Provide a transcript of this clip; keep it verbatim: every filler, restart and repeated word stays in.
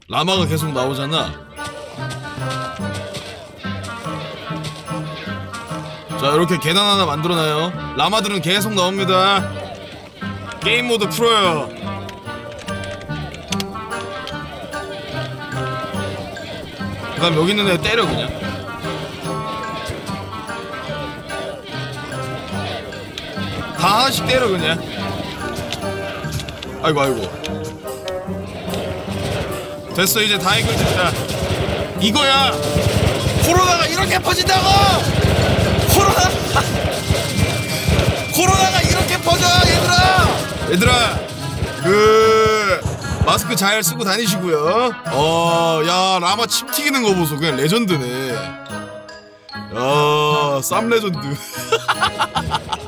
라마가 계속 나오잖아. 자, 이렇게 계단 하나 만들어놔요. 라마들은 계속 나옵니다. 게임 모드 풀어요. 그 다음 여기 있는 애 때려 그냥. 다 하나씩 때려 그냥. 아이고 아이고. 됐어, 이제 다 해결됐다. 이거야, 코로나가 이렇게 퍼진다고! 코로나 코로나가 이렇게 퍼져 얘들아. 얘들아 그 마스크 잘 쓰고 다니시고요. 어, 야, 라마 침 튀기는 거 보소. 그냥 레전드네. 야, 쌈 레전드.